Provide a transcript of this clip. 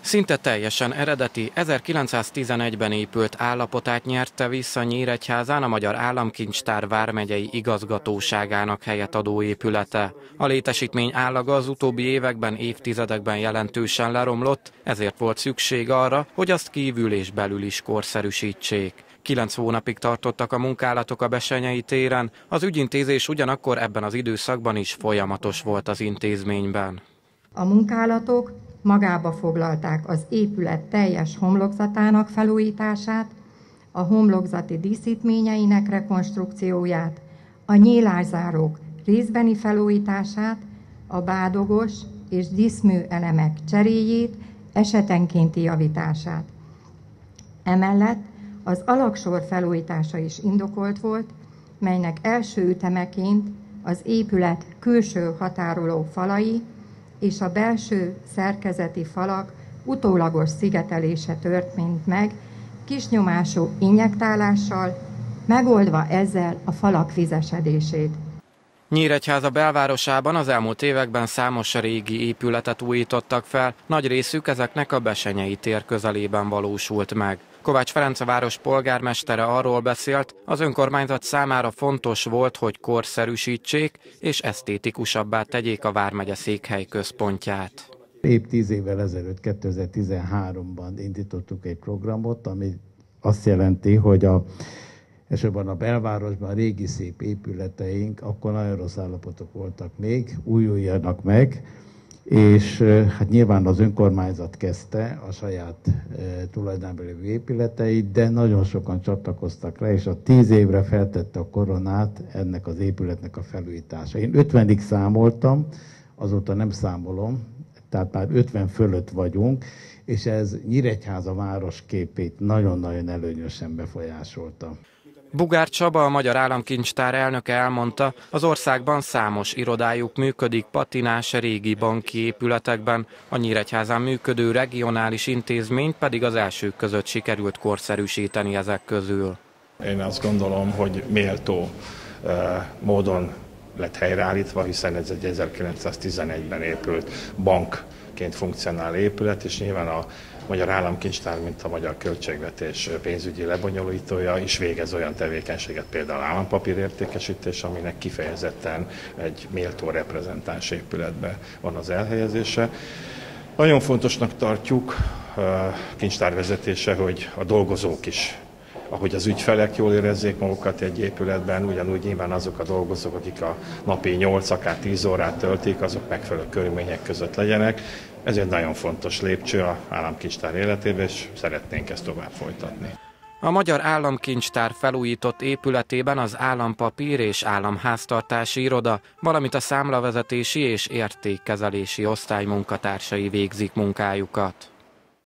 Szinte teljesen eredeti, 1911-ben épült állapotát nyerte vissza Nyíregyházán a Magyar Államkincstár vármegyei igazgatóságának helyet adó épülete. A létesítmény állaga az utóbbi években, évtizedekben jelentősen leromlott, ezért volt szükség arra, hogy azt kívül és belül is korszerűsítsék. 9 hónapig tartottak a munkálatok a Bessenyei téren, az ügyintézés ugyanakkor ebben az időszakban is folyamatos volt az intézményben. A munkálatok magába foglalták az épület teljes homlokzatának felújítását, a homlokzati díszítményeinek rekonstrukcióját, a nyílászárók részbeni felújítását, a bádogos és díszmű elemek cseréjét, esetenkénti javítását. Emellett az alaksor felújítása is indokolt volt, melynek első ütemeként az épület külső határoló falai és a belső szerkezeti falak utólagos szigetelése történt meg, kisnyomású injektálással, megoldva ezzel a falak vizesedését. Nyíregyháza belvárosában az elmúlt években számos régi épületet újítottak fel, nagy részük ezeknek a Bessenyei tér közelében valósult meg. Kovács Ferenc a város polgármestere arról beszélt, az önkormányzat számára fontos volt, hogy korszerűsítsék és esztétikusabbá tegyék a vármegye székhely központját. Épp 10 évvel ezelőtt, 2013-ban indítottuk egy programot, ami azt jelenti, hogy elsősorban a belvárosban a régi szép épületeink akkor nagyon rossz állapotok voltak még, újuljanak meg, és hát nyilván az önkormányzat kezdte a saját tulajdonában lévő épületeit, de nagyon sokan csatlakoztak rá, és a 10 évre feltette a koronát ennek az épületnek a felújítása. Én 50-ig számoltam, azóta nem számolom, tehát már 50 fölött vagyunk, és ez Nyíregyháza városképét nagyon-nagyon előnyösen befolyásolta. Bugár Csaba, a Magyar Államkincstár elnöke elmondta, az országban számos irodájuk működik patinás régi banki épületekben, a Nyíregyházán működő regionális intézményt pedig az elsők között sikerült korszerűsíteni ezek közül. Én azt gondolom, hogy méltó módon lett helyreállítva, hiszen ez egy 1911-ben épült bankként funkcionáló épület, és nyilván a Magyar Államkincstár, mint a magyar költségvetés pénzügyi lebonyolítója is végez olyan tevékenységet, például állampapírértékesítés, aminek kifejezetten egy méltó reprezentáns épületbe van az elhelyezése. Nagyon fontosnak tartjuk kincstár vezetése, hogy a dolgozók is, ahogy az ügyfelek jól érezzék magukat egy épületben, ugyanúgy nyilván azok a dolgozók, akik a napi 8, akár 10 órát töltik, azok megfelelő körülmények között legyenek. Ez egy nagyon fontos lépcső az államkincstár életében, és szeretnénk ezt tovább folytatni. A Magyar Államkincstár felújított épületében az állampapír és államháztartási iroda, valamint a számlavezetési és értékkezelési osztály munkatársai végzik munkájukat.